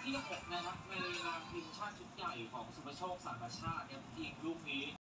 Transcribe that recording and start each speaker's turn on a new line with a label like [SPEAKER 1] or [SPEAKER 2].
[SPEAKER 1] ที่6นะครับในนามทีมชาติชุดใหญ่ของสุภโชคสารชาติครับยิงลูกนี้